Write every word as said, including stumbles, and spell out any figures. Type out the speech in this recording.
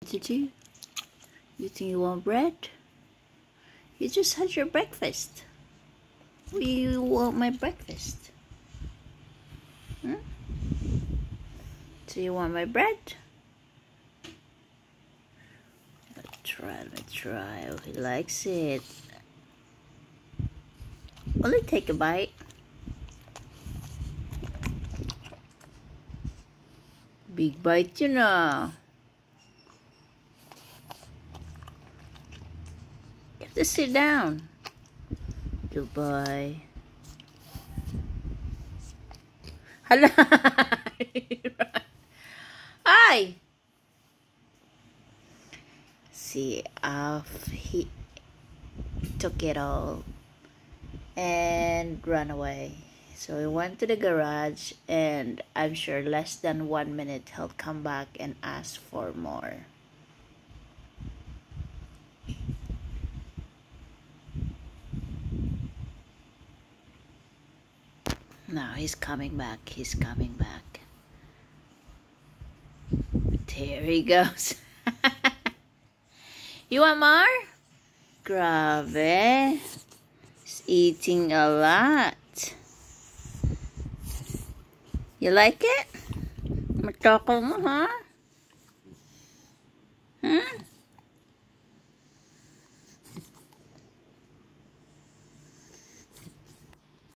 Did you? You think you want bread? You just had your breakfast. You want my breakfast? Hmm? Do you want my bread? Let's try, let's try. Oh, he likes it. Only take a bite. Big bite, you know. You have to sit down. Good boy. Hello. Hi. See, off he took it all and ran away. So he went to the garage, and I'm sure less than one minute he'll come back and ask for more. Now he's coming back, he's coming back. There he goes. You want more? Grabe. He's eating a lot. You like it? Matoko mo, ha? Hmm?